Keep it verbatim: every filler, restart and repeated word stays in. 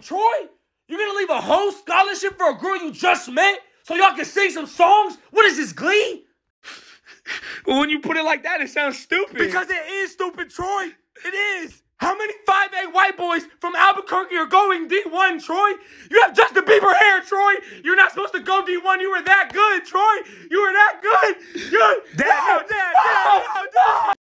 Troy? You're gonna leave a whole scholarship for a girl you just met so y'all can sing some songs? What is this, Glee? Well, when you put it like that, it sounds stupid. Because it is stupid, Troy. It is. How many five A white boys from Albuquerque are going D one, Troy? You have Justin Bieber hair, Troy. You're not supposed to go D one. You were that good, Troy. You were that good. You. Dad, No, Dad, Dad, no, no.